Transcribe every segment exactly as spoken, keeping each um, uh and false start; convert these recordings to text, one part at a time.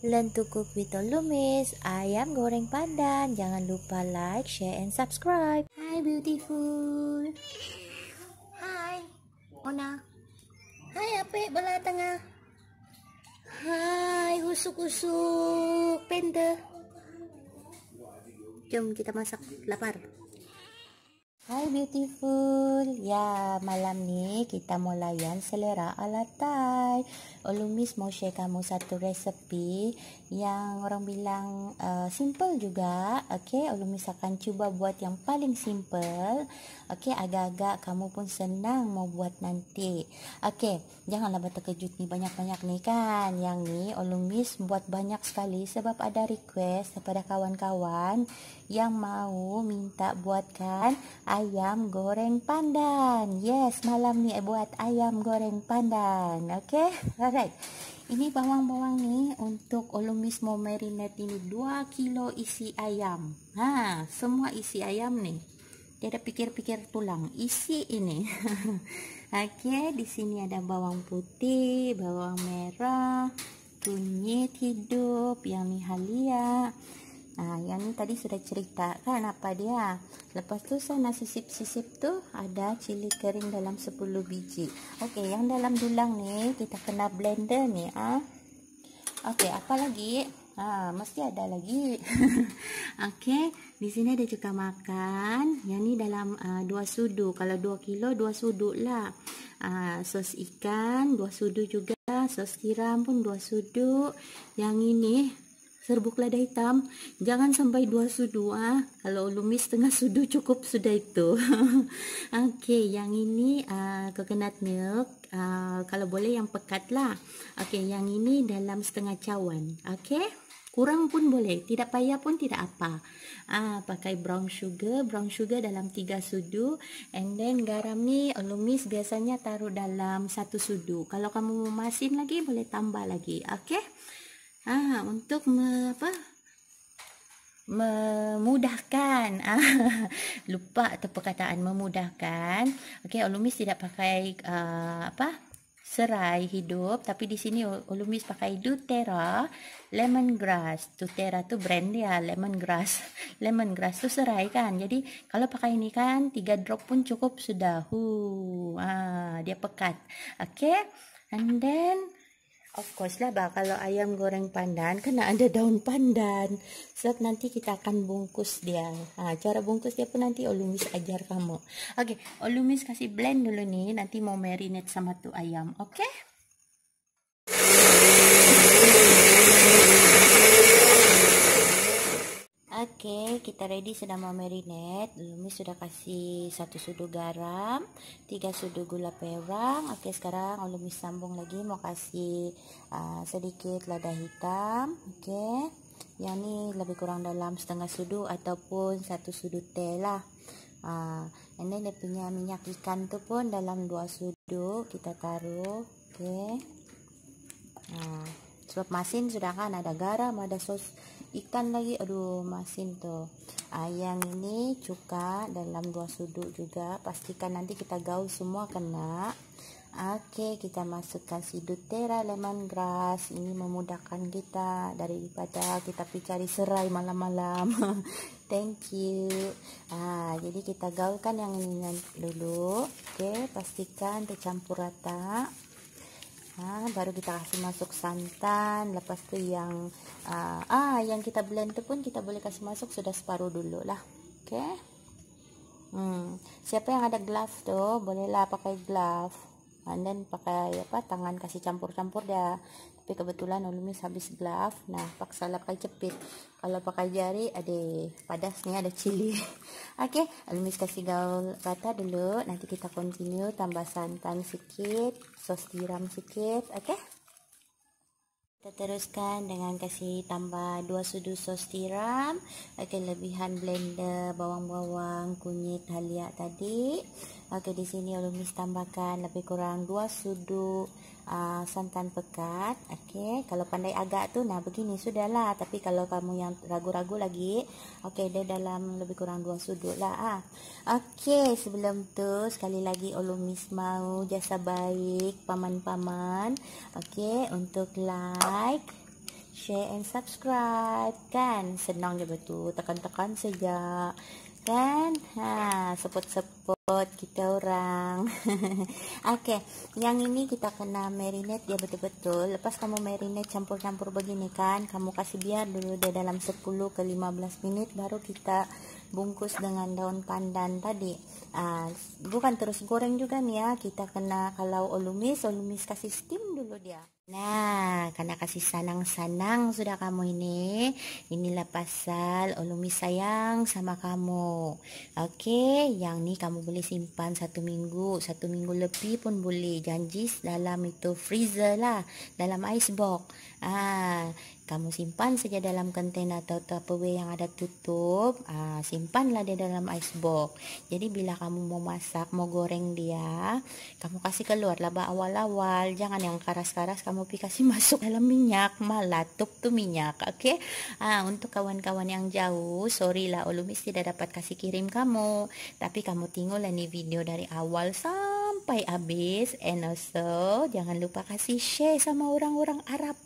Learn to cook with Olumis, ayam goreng pandan. Jangan lupa like, share, and subscribe. Hi beautiful. Hai Ona. Hai Apek belah tengah. Hai husuk-husuk panda. Jom kita masak, lapar. Hai beautiful. Ya, malam ni kita mau layan selera ala Thai. Olumis mau share kamu satu resepi yang orang bilang uh, simple juga. Okey, Olumis akan cuba buat yang paling simple. Okey, agak-agak kamu pun senang mau buat nanti. Okey, janganlah terkejut ni banyak-banyak ni kan. Yang ni Olumis buat banyak sekali sebab ada request daripada kawan-kawan yang mau minta buatkan ayam goreng pandan. Yes, malam ni buat ayam goreng pandan. Okay, alright. Ini bawang-bawang ni untuk Olumis mau marinate ini dua kilo isi ayam. Ha, semua isi ayam ni. Tiada pikir-pikir tulang, isi ini. Okay, di sini ada bawang putih, bawang merah, kunyit hidup, yang ni halia. Nah, yang ni tadi sudah cerita kan apa dia. Lepas tu saya nak sisip-sisip tu ada cili kering dalam sepuluh biji. Okey, yang dalam dulang ni kita kena blender ni ah. Okey, apa lagi? Ah, mesti ada lagi. Okey, di sini ada cuka makan. Yang ni dalam uh, dua sudu. Kalau dua kilo dua sudu lah. Uh, sos ikan dua sudu juga, sos tiram pun dua sudu. Yang ini serbuk lada hitam, jangan sampai dua sudu ah. Kalau Olumis setengah sudu cukup sudah itu. Okey, yang ini uh, coconut milk, uh, kalau boleh yang pekat lah. Okey, yang ini dalam setengah cawan. Okey, kurang pun boleh, tidak payah pun tidak apa. Ah, pakai brown sugar, brown sugar dalam tiga sudu. And then garam ni Olumis biasanya taruh dalam satu sudu. Kalau kamu mau masin lagi boleh tambah lagi. Okey. Ah, untuk me, apa? memudahkan. Ah, lupa tu perkataan memudahkan. Okey, Olumis tidak pakai uh, apa? serai hidup, tapi di sini Olumis pakai doTERRA lemongrass. doTERRA tu brand dia, lemongrass. Lemongrass tu serai kan. Jadi kalau pakai ini kan tiga drop pun cukup sudah. Hu, ah, dia pekat. Okey. And then of course lah bah, kalau ayam goreng pandan kena ada daun pandan. Sebab nanti kita akan bungkus dia. Ha, cara bungkus dia pun nanti Olumis ajar kamu. Okey, Olumis kasih blend dulu ni. Nanti mau marinate sama tu ayam. Okey? Okey, kita ready sudah mau marinate. Olumis sudah kasih satu sudu garam, tiga sudu gula perang. Okey, sekarang Olumis sambung lagi mau kasih uh, sedikit lada hitam. Okey, yang ni lebih kurang dalam setengah sudu ataupun satu sudu teh lah. Uh, and then dia punya minyak ikan tu pun dalam dua sudu kita taruh. Okey. Uh, sebab masin sudah kan ada garam, ada sos ikan lagi, aduh masin tu. Ah, yang ini cuka dalam dua sudu juga. Pastikan nanti kita gaul semua kena. Okey, kita masukkan si doTERRA lemongrass. Ini memudahkan kita daripada kita pergi cari serai malam-malam. Thank you. Ah, jadi kita gaulkan yang ini dulu. Okey, pastikan tercampur rata. Ha, baru kita kasih masuk santan. Lepas tu yang uh, ah yang kita blend tu pun kita boleh kasih masuk sudah separuh dulu lah. Okey. Hmm, siapa yang ada glove tu bolehlah pakai glove. And then pakai apa tangan kasih campur-campur dia. Tapi kebetulan Olumis habis glove. Nah, paksalah pakai cepit. Kalau pakai jari ada padas ni, ada cili. Okey, Olumis kasih gaul rata dulu. Nanti kita continue tambah santan sikit, sos tiram sikit. Okey. Kita teruskan dengan kasih tambah dua sudu sos tiram. Okey, lebihan blender bawang-bawang, kunyit, halia tadi. Okey, di sini Olumis tambahkan lebih kurang dua sudu uh, santan pekat. Okey, kalau pandai agak tu nah begini sudahlah. Tapi kalau kamu yang ragu-ragu lagi, okey dia dalam lebih kurang dua sudu lah ah. Okey, sebelum tu sekali lagi Olumis mau jasa baik paman-paman. Okey, untuk like, share, and subscribe. Kan? Senang je betul. Tekan-tekan saja. Kan? Ha, support-support kita orang. Okey, yang ini kita kena marinate dia betul-betul. Lepas kamu marinate campur-campur begini kan, kamu kasih biar dulu dia dalam sepuluh ke lima belas minit, baru kita bungkus dengan daun pandan tadi. Ah, bukan terus goreng juga nih ya. Kita kena, kalau olumis, olumis kasih steam dulu dia. Nah, karena kasih sanang-sanang sudah kamu ini. Inilah pasal olumis sayang sama kamu. Oke, yang ni kamu boleh simpan satu minggu, satu minggu lebih pun boleh. Janji dalam itu freezer lah, dalam ice box. Ah, kamu simpan saja dalam kontainer atau Tupperware yang ada tutup. Ah, simpanlah dia dalam ice box. Jadi bila kamu mau masak, mau goreng dia, kamu kasih keluar laba awal-awal. Jangan yang karas-karas kamu pi kasih masuk dalam minyak, malah tup tu minyak. Oke. Okay? Ah, untuk kawan-kawan yang jauh, sorry lah olumis tidak dapat kasih kirim kamu. Tapi kamu tengoklah ni video dari awal sampai habis, and also jangan lupa kasih share sama orang-orang Arab.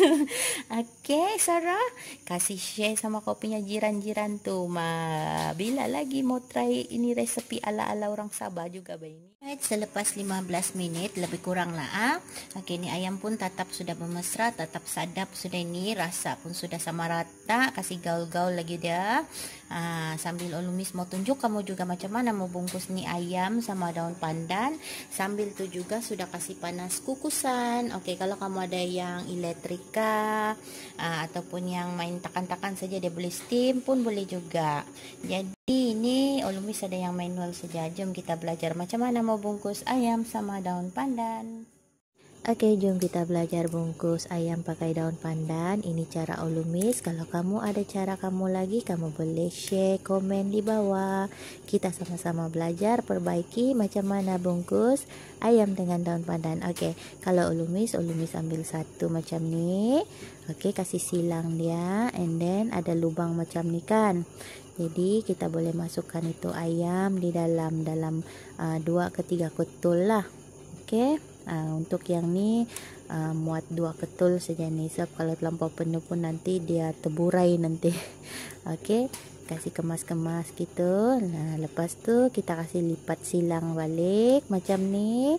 Oke, Sarah, kasih share sama kau punya jiran-jiran tuh. Ma, bila lagi mau try ini resepi ala-ala orang Sabah juga begini. Right, selepas lima belas minit lebih kurang lah. Ah. Oke, ini ayam pun tetap sudah bermesra, tetap sadap sudah ini, rasa pun sudah sama rata. Kasih gaul-gaul lagi dia. Ah, sambil olumis mau tunjuk kamu juga macam mana mau bungkus nih ayam sama daun pandan. Sambil tu juga sudah kasih panas kukusan. Oke, kalau kamu ada yang elektrika uh, ataupun yang main takan-takan saja, dia boleh steam pun boleh juga. Jadi ini olumis ada yang manual saja. Jom kita belajar macam mana mau bungkus ayam sama daun pandan. Oke, jom kita belajar bungkus ayam pakai daun pandan. Ini cara olumis. Kalau kamu ada cara kamu lagi, kamu boleh share, komen di bawah. Kita sama-sama belajar, perbaiki macam mana bungkus ayam dengan daun pandan. Oke, kalau olumis, olumis ambil satu macam ni. Oke, kasih silang dia, and then ada lubang macam ni kan. Jadi kita boleh masukkan itu ayam di dalam dalam uh, dua ke tiga ketul lah. Oke. Uh, untuk yang ni uh, muat dua ketul saja ni, sebab kalau terlampau penuh pun nanti dia terburai nanti. Okey, kasih kemas-kemas gitu. Nah, lepas tu kita kasih lipat silang balik macam ni.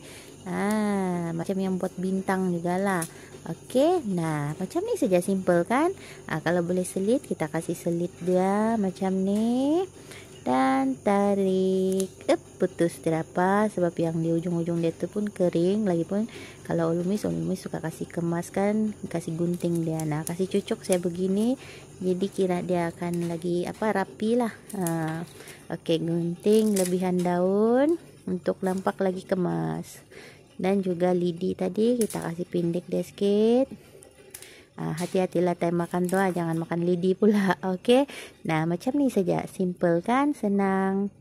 Ah, macam yang buat bintang jugalah. Okey, nah macam ni saja, simple kan? Ah, kalau boleh selit, kita kasih selit dia macam ni. Dan tarik, Ep, putus tidak apa, sebab yang di ujung-ujung dia tu pun kering. Lagipun kalau olumis, olumis suka kasih kemas kan, kasih gunting dia. Nah, kasih cucuk saya begini, jadi kira dia akan lagi apa rapi lah. Ha, Oke, gunting lebihan daun untuk nampak lagi kemas. Dan juga lidi tadi kita kasih pendek dia sikit. Ah, hati-hatilah time makan tu, ah. Jangan makan lidi pula. Okey. Nah, macam ni saja. Simple kan? Senang.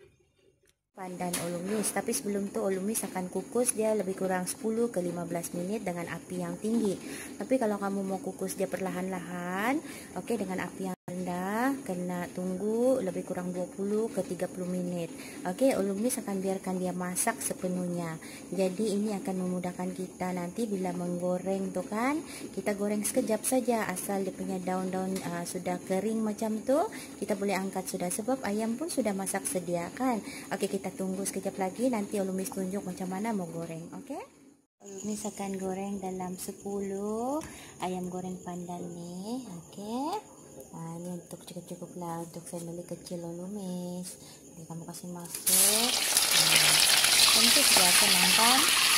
Pandan olumis. Tapi sebelum tu olumis akan kukus dia lebih kurang sepuluh ke lima belas minit dengan api yang tinggi. Tapi kalau kamu mau kukus dia perlahan-lahan, okey, dengan api yang rendah, kena tunggu lebih kurang dua puluh ke tiga puluh minit. Okey, olumis akan biarkan dia masak sepenuhnya. Jadi ini akan memudahkan kita nanti bila menggoreng tu kan. Kita goreng sekejap saja, asal dia punya daun-daun uh, sudah kering macam tu, kita boleh angkat sudah, sebab ayam pun sudah masak sedia kan. Okey, kita tunggu sekejap lagi, nanti olumis tunjuk macam mana mau goreng. Okey, olumis akan goreng dalam sepuluh ayam goreng pandan ni. Okey. Nah, ini untuk cukup-cukup lah untuk family kecil olumis. Jadi kamu kasih masuk. Nah, tentu sudah senang kan?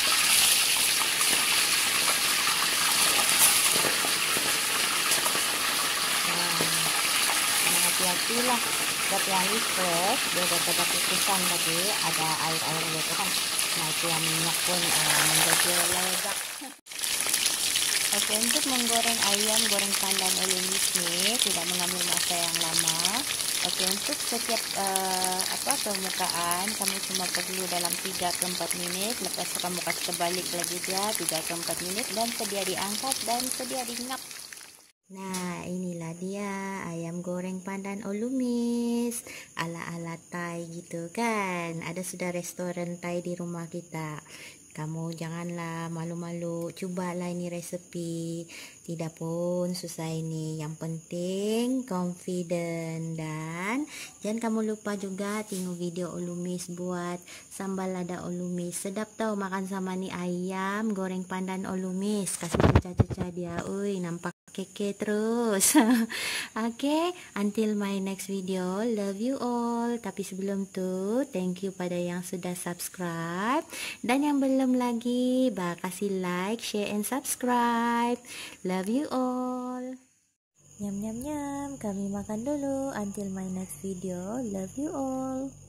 Nah, hati-hati lah. Sebab yang refresh, dia dah ada kukusan tadi, ada air-air gitu kan. Nah, itu yang minyak pun uh, menjadi lezat. Oke, untuk menggoreng ayam goreng pandan olumis ni tidak mengambil masa yang lama. Oke, untuk setiap uh, apa permukaan kamu cuma perlu dalam tiga ke empat minit. Lepas tu kamu kasih terbalik lagi dia tiga ke empat minit dan sedia diangkat dan sedia dinyap. Nah, inilah dia ayam goreng pandan olumis ala-ala Thai gitu kan. Ada sudah restoran Thai di rumah kita. Kamu janganlah malu-malu, cubalah ini resepi. Tidak pun susah ini, yang penting confident. Dan jangan kamu lupa juga tengok video Olumis buat sambal lada Olumis. Sedap tau makan sama nih ayam goreng pandan Olumis. Kasih cecah-cecah dia, uy nampak keke terus. Oke, okay, until my next video, love you all. Tapi sebelum tuh, thank you pada yang sudah subscribe, dan yang belum lagi, bah kasih like, share, and subscribe. Love you all. Nyam nyam nyam, kami makan dulu. Until my next video, love you all.